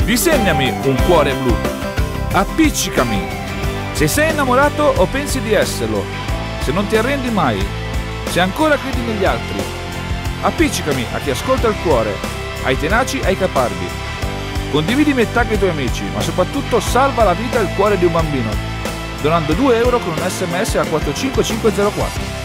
Disegnami un cuore blu. Appiccicami. Se sei innamorato o pensi di esserlo. Se non ti arrendi mai. Se ancora credi negli altri. Appiccicami a chi ascolta il cuore, ai tenaci, ai caparbi. Condividi metà con i tuoi amici, ma soprattutto salva la vita e il cuore di un bambino, donando 2 euro con un SMS a 45504.